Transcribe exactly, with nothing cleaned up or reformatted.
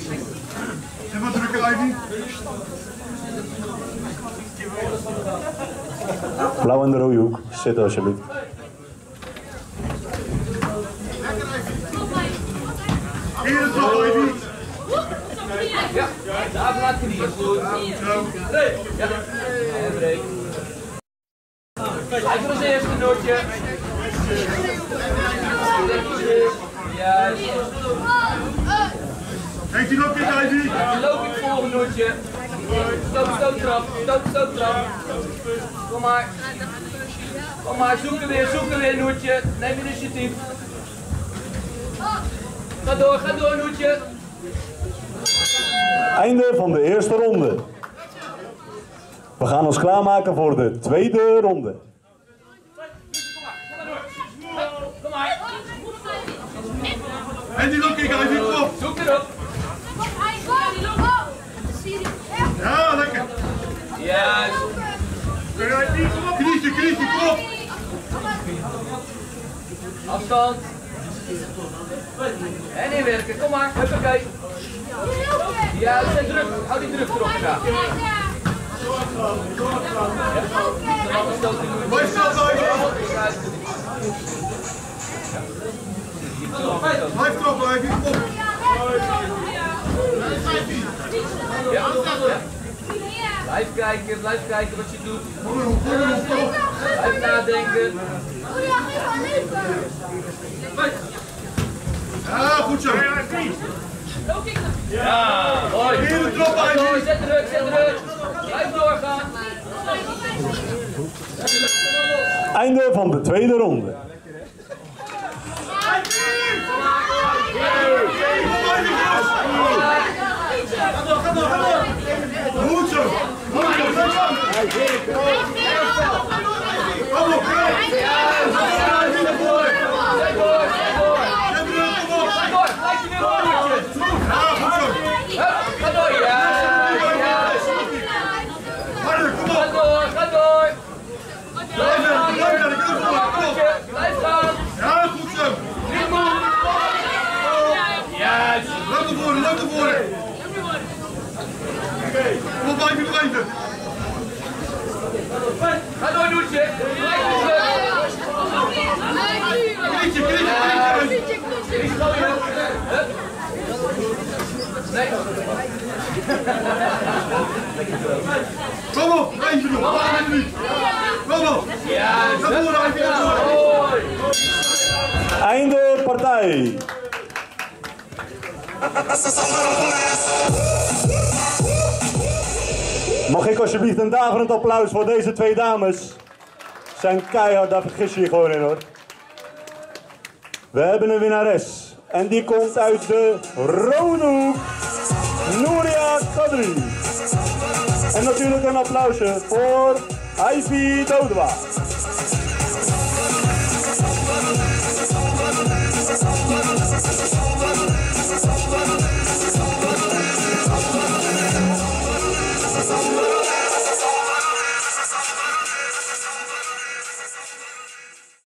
Zet wat drukker, Ivy. Blauw in de rode hoek. Zit alsjeblieft. Hier is het al, Ivy. Ja, daar laat je die. Goed. Ja, en breek. Even als eerste nootje. Juist. Heeft hij nog een Ivy? Dan loop ik het volgende nootje. Stoot, stoot, trap. Stoot, stoot, trap. Kom maar. Kom maar, zoek er weer, zoek er weer, Noertje. Neem initiatief. Ga door, ga door, Noertje. Einde van de eerste ronde. We gaan ons klaarmaken voor de tweede ronde. Kom maar. En die loop ik, Ivy, kom op. Zoek erop. Ja, lekker. Juist. Knietje, knietje, kom op. Afstand. En inwerken, kom maar. Huppakee. Juist, en druk. Hou die druk erop graag. Blijf stil, Ivy. Blijf erop, Ivy, kom op. Ja, ja. Blijf kijken, blijf kijken wat je doet. Blijf nadenken. Ja, goed zo. Ja, mooi. Hier de drop, Ivy. Zet druk, zet druk. Blijf doorgaan. Einde van de tweede ronde. Goed zo. Kom op, Ga door, ja. Ga door, ga door. Blijf gaan. Ja, goed zo. Juist. Loop naar voren, loop naar voren. Kom op, Ivy, blijven. Ga door, Noertje. Blijf druk. Knietje, knietje, knietje. Niet gooien. Hup. Nee. Kom op, eentje nog. Eén minuut. Kom op. Juist. Ga door, Ivy, ga door. Mooi. Einde partij. Mag ik alsjeblieft een daverend applaus voor deze twee dames? Zijn keihard, daar vergis je je gewoon in hoor. We hebben een winnares. En die komt uit de rode hoek. Nouria Kadri. En natuurlijk een applausje voor Ivy Dodua.